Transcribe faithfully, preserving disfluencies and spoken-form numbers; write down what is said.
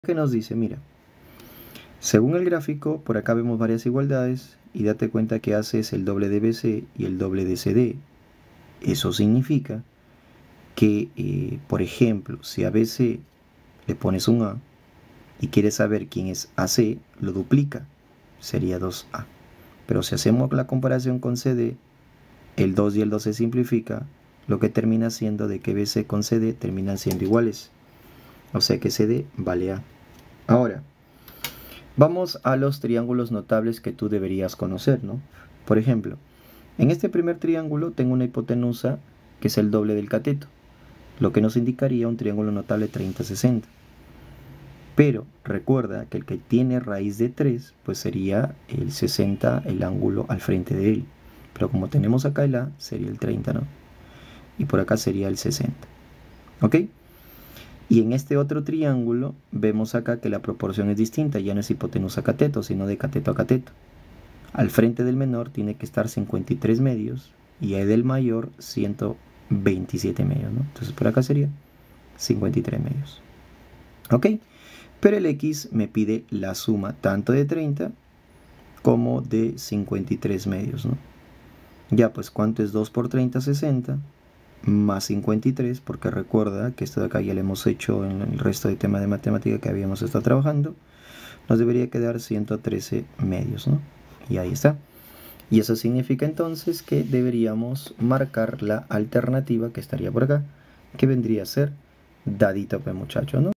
¿Qué nos dice? Mira, según el gráfico, por acá vemos varias igualdades y date cuenta que A C es el doble de B C y el doble de C D. Eso significa que, eh, por ejemplo, si a B C le pones un A y quieres saber quién es A C, lo duplica, sería dos A. Pero si hacemos la comparación con C D, el dos y el dos se simplifica, lo que termina siendo de que B C con C D terminan siendo iguales. O sea que C D vale A. Ahora, vamos a los triángulos notables que tú deberías conocer, ¿no? Por ejemplo, en este primer triángulo tengo una hipotenusa que es el doble del cateto, lo que nos indicaría un triángulo notable treinta sesenta. Pero recuerda que el que tiene raíz de tres, pues sería el sesenta, el ángulo al frente de él. Pero como tenemos acá el A, sería el treinta, ¿no? Y por acá sería el sesenta. ¿Ok? Y en este otro triángulo vemos acá que la proporción es distinta, ya no es hipotenusa a cateto, sino de cateto a cateto. Al frente del menor tiene que estar cincuenta y tres medios y el del mayor ciento veintisiete medios, ¿no? Entonces por acá sería cincuenta y tres medios. ¿Ok? Pero el X me pide la suma tanto de treinta como de cincuenta y tres medios, ¿no? Ya, pues, ¿cuánto es dos por treinta? sesenta. Más cincuenta y tres, porque recuerda que esto de acá ya lo hemos hecho en el resto de temas de matemática que habíamos estado trabajando, nos debería quedar ciento trece medios, ¿no? Y ahí está. Y eso significa entonces que deberíamos marcar la alternativa que estaría por acá, que vendría a ser dadito, pues, muchachos, ¿no?